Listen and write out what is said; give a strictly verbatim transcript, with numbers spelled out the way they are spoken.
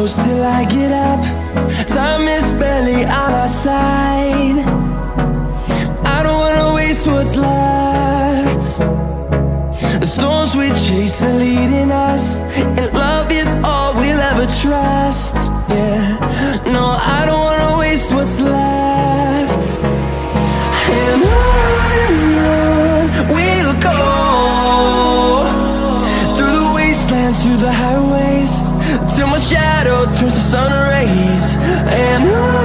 close till I get up. Time is barely on our side. I don't wanna waste what's left. The storms we chase are leading us, and love is all we'll ever trust. Yeah, no, I don't wanna waste what's left. And on and on we'll go, through the wastelands, through the highways, till my shadow turns to sun rays. And on